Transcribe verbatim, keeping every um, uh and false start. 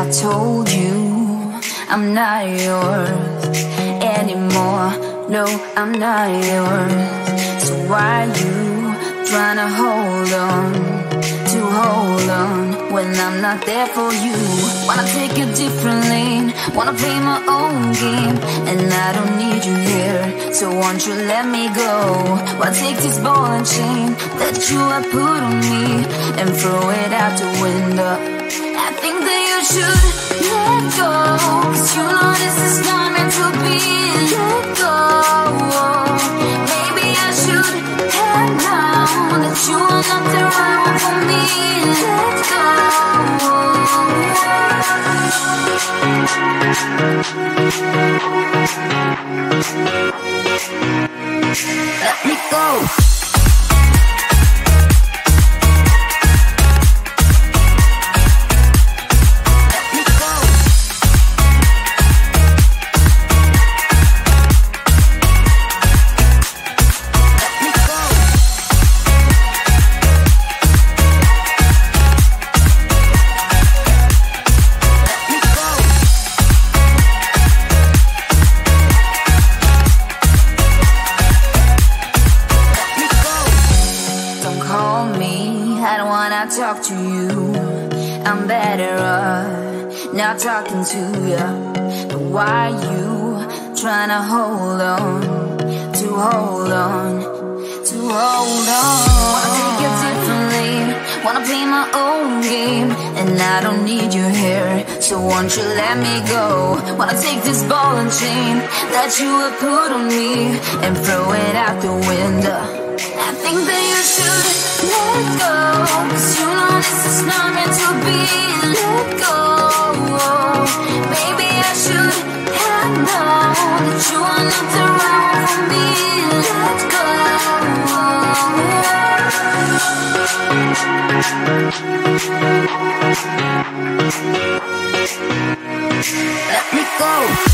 I told you I'm not yours anymore. No, I'm not yours. So why you tryna hold on, to hold on, when I'm not there for you? Wanna take a different lane, wanna play my own game, and I don't need you here, so won't you let me go? Wanna take this ball and chain that you have put on me and throw it out the window. I think that you should let go, cause you know this is not meant to be. Let go. Maybe I should have known that you are not the right one for me. Let go. Let me go. Talk to you, I'm better off not talking to you. But why you tryna hold on, to hold on, to hold on? Wanna take a different lane, wanna play my own game, and I don't need you here, so won't you let me go? Wanna take this ball and chain that you have put on me and throw it out the window. I think that you should let go, cause you know this is not meant to be. Let go. Maybe I should have known that you are not the right one for me. Let go. Let me go.